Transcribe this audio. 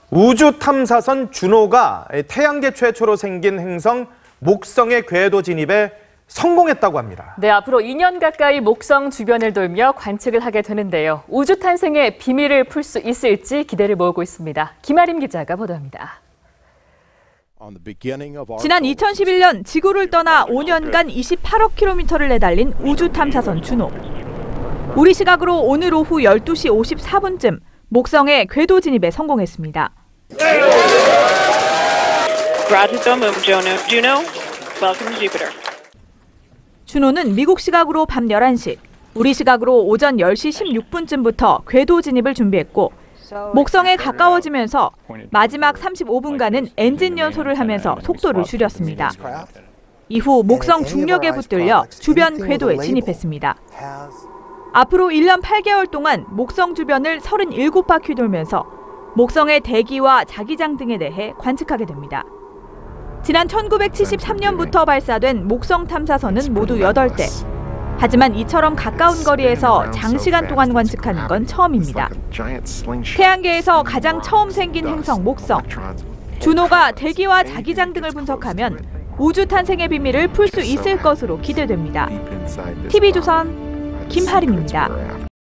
우주 탐사선 주노가 태양계 최초로 생긴 행성 목성의 궤도 진입에 성공했다고 합니다. 네, 앞으로 2년 가까이 목성 주변을 돌며 관측을 하게 되는데요. 우주 탄생의 비밀을 풀 수 있을지 기대를 모으고 있습니다. 김아림 기자가 보도합니다. 지난 2011년 지구를 떠나 5년간 28억 킬로미터를 내달린 우주 탐사선 주노. 우리 시각으로 오늘 오후 12시 54분쯤 목성의 궤도 진입에 성공했습니다. 주노는 미국 시각으로 밤 11시, 우리 시각으로 오전 10시 16분쯤부터 궤도 진입을 준비했고 목성에 가까워지면서 마지막 35분간은 엔진 연소를 하면서 속도를 줄였습니다. 이후 목성 중력에 붙들려 주변 궤도에 진입했습니다. 앞으로 1년 8개월 동안 목성 주변을 37바퀴 돌면서 목성의 대기와 자기장 등에 대해 관측하게 됩니다. 지난 1973년부터 발사된 목성 탐사선은 모두 8대. 하지만 이처럼 가까운 거리에서 장시간 동안 관측하는 건 처음입니다. 태양계에서 가장 처음 생긴 행성 목성. 주노가 대기와 자기장 등을 분석하면 우주 탄생의 비밀을 풀 수 있을 것으로 기대됩니다. TV조선 김하림입니다.